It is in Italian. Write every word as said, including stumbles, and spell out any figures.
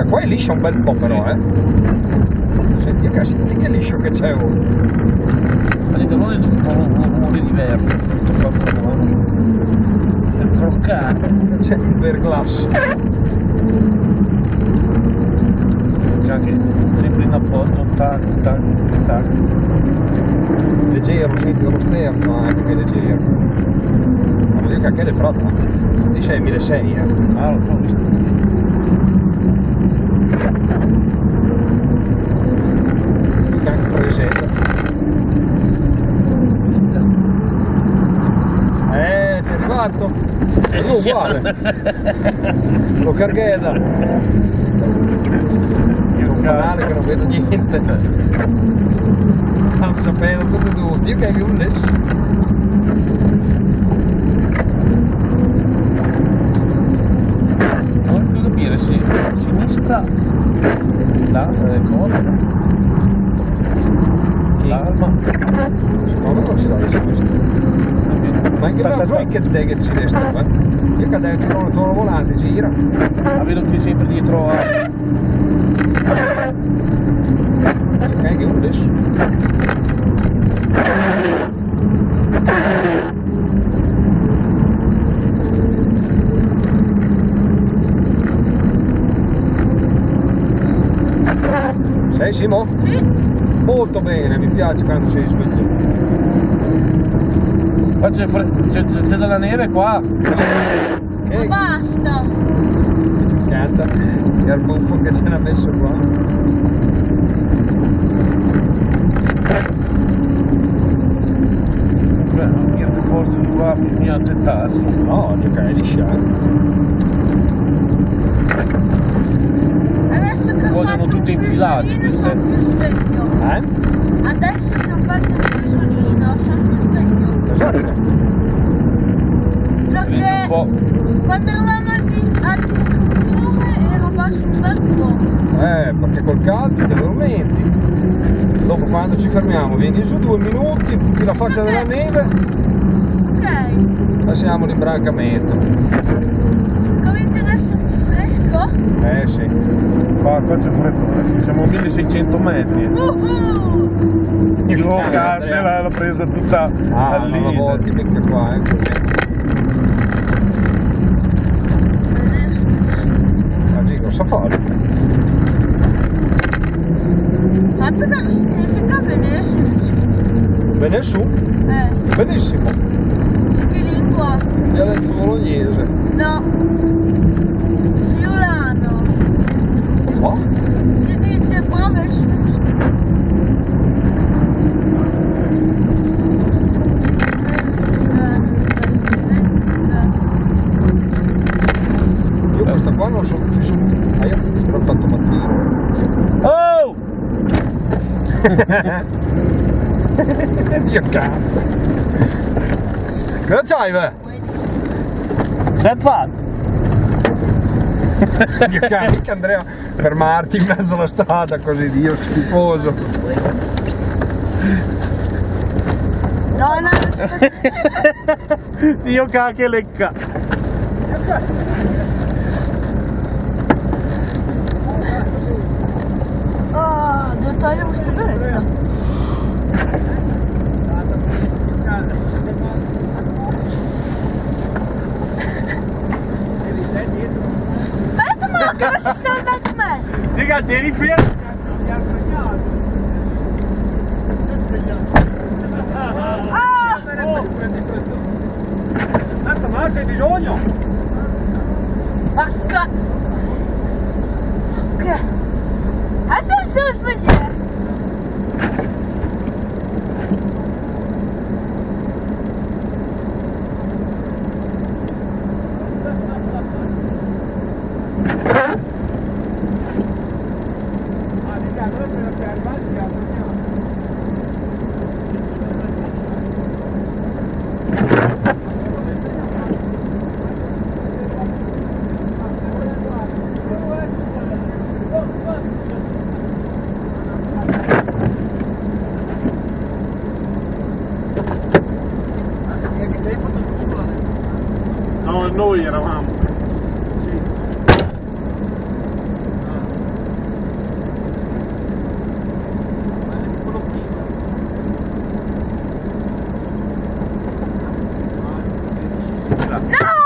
qua è liscia un bel po' però, eh. Senti, che, senti che liscio che c'è ora. Vedete, non è un po' un rumore diverso, è croccante. C'è il verglass. Già che sempre in appoggio, tac, tac, tac. Leggero, senti dallo sterzo anche che è leggero. Ma vuol dire che anche le frotta. Lì c'è milleseicento, eh. Ah, lo so, visto. Mica anche fresetta. Eh, c'è arrivato. È uguale. Lo cargheda. È un canale che non vedo niente. Non sapevo tutto e due. Dio che è un lesso. Voglio capire se a sinistra la eh, cosa, l'arma. Secondo me non si dà di sinistra. Ma anche per voi che te che ci resta, eh? Io che dentro il tuo volante gira. La vedo qui sempre dietro a... Che è un lesso. Sei Simo? Sì. Molto bene, mi piace quando sei sveglio. Qua c'è, c'è, c'è della neve qua. Che Ma basta. canta, che al buffo che ce l'ha messo qua. Beh, niente forte di qua, bisogna aspettarsi. No, che è lisciato. Adesso che Vogliono tutte infilate queste. sono più sveglio. Eh? Adesso che ho fatto il pisolino sono più sveglio. Esatto. Prendi un Perché po'. quando eravamo a dis- a distruttore ero basso un bel po'. Eh, perché col caldo te lo aumenti. Dopo quando ci fermiamo, vieni su due minuti, butti la faccia della neve, Ok. passiamo l'imbrancamento. Comincia ad esserci fresco. Eh sì. Qua, qua c'è freddo, siamo a milleseicento metri. Uh-huh. Il Cambia, gas Andrea. l'ha presa tutta Ah, al non la volti limite. mica qua, eh. Ma dico, cosa fare? Ma per cosa significa Venesus? Bene su, Eh, benissimo. in che lingua? Io ho detto bolognese. No. Friulano. Oh? Si dice Bravesus. Io questa qua non so più su. Ah, io l'ho fatto mattino. Oh! Dio cazzo. Cosa c'hai, beh? Sei fatto? Dio cazzo, mica Andrea fermarti in mezzo alla strada così, Dio schifoso. No, no. Dio cacchio lecca. Oh, devo togliere questa beretta. Aspetta, ma cosa si sta da me? Raga, tieni fermo. Ah! Tanto Marco hai bisogno? Vacca! Ok. Adesso sono svegliare. No, noi eravamo. Sì. Di là. No!